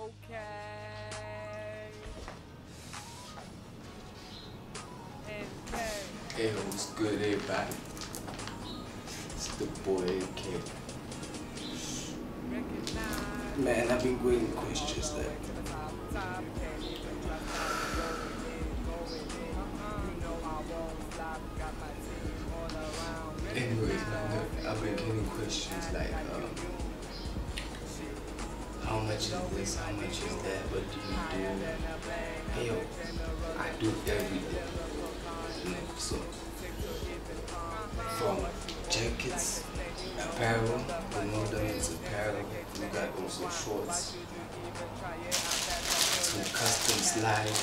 okay. NK. Hey, what's good, everybody? It's the boy AK. Recognize. Man, I've been grading questions there. Anyways, man, I've been getting questions like, how much is this, how much is that, what do you do? Hey, yo, I do everything. You know, so, from jackets, apparel, you know them is apparel, we got also shorts, to custom slides,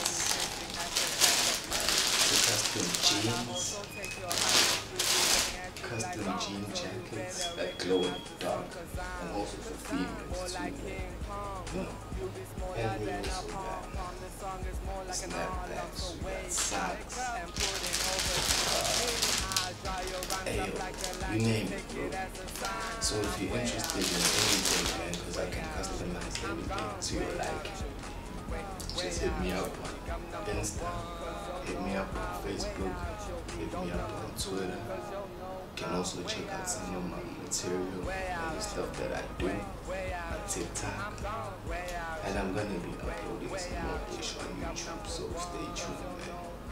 to custom jeans, custom jean jackets that glow in the dark, and also for females too. You know, and we also got snapbacks, we got socks, hey yo, you name it, bro. So if you're interested in anything, man, because I can customize everything to your liking, just hit me up on Insta, hit me up on Facebook, hit me up on Twitter. You can also check out some of my material and the stuff that I do on TikTok. And I'm gonna be uploading some more fish on YouTube, so stay tuned, man.